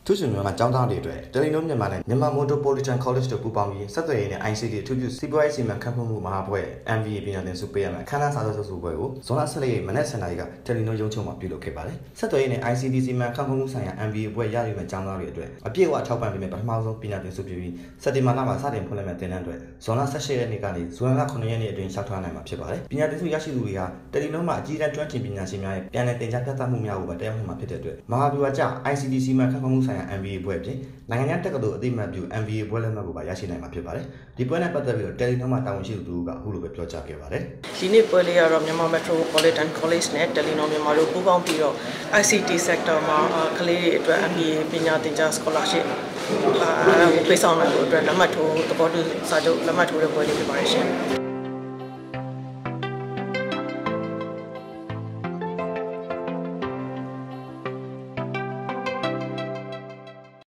သူရှင်မြန်မာကျောင်းသားတွေအတွက်တယ်လီနိုမြန်မာနဲ့မြန်မာ Metropolitan College တို့ပူးပေါင်းပြီးဆက်သွယ်ရေးနဲ့ ICT အထူးပြုစီးပွားရေးစီမံခန့်ခွဲမှုမဟာဘွဲ့ MBA ပညာသင်ဆုပေးရမယ်ခန်းနာစာချုပ်စုပွဲကိုဇွန်လ14ရက်မနက်7:00နာရီကတယ်လီနိုရုံးချုပ်မှာပြုလုပ်ခဲ့ပါတယ်ဆက်သွယ်ရေးနဲ့ ICT စီမံခန့်ခွဲမှုဆိုင်ရာ MBA ဘွဲ့ရယူမဲ့ကျောင်းသားတွေအတွက်အပြည့်အဝထောက်ပံ့ပေးမယ့်ပထမဆုံးပညာသင်ဆုပြုပြီးစက်တင်ဘာလမှာစတင်ဖွင့်လှစ်မဲ့သင်တန်းတွေဇွန်လ18ရက်နေ့ကနေဇွန်လ9ရက်နေ့အတွင်းလျှောက်ထားနိုင်မှာဖြစ်ပါတယ်ပညာသင်ဆုရရှိသူတွေဟာတယ်လီနိုမှာအကြီးတန်းကျွမ်းကျင်ပညာရှင်များရဲ့ပြန်လည်သင်ကြားပြသမှုများကိုတက်ရောက်နိုင်မှာဖြစ်တဲ့အတွက်မဟာဗျူဟာကျ ICT စီမံခန့်ခွဲမှုဆိုင်ရာ MBA ဘွဲ့ပြင်နိုင်ငံတက္ကသိုလ်အသိအမှတ်ပြု MBA ဘွဲ့လက်မှတ်ကိုပါရရှိနိုင်မှာဖြစ်ပါတယ်ဒီပွဲနဲ့ပတ်သက်ပြီးတော့တယ်လီနိုမှာတာဝန်ရှိသူတို့ကအခုလိုပဲပြောကြားခဲ့ပါတယ်ဒီနေ့ပွဲလေးကတော့မြန်မာ Metropolitan College နဲ့တယ်လီနိုမြန်မာတို့ပူးပေါင်းပြီးတော့ ICT sector မှာကလေးတွေအတွက် MBA ပညာသင်ကြား scholarship ပေးဆောင်နိုင်ဖို့အတွက်လက်မှတ်ထိုးသဘောတူစာချုပ်လက်မှတ်ထိုးတဲ့ပွဲလေးဖြစ်ပါတယ်ရှင်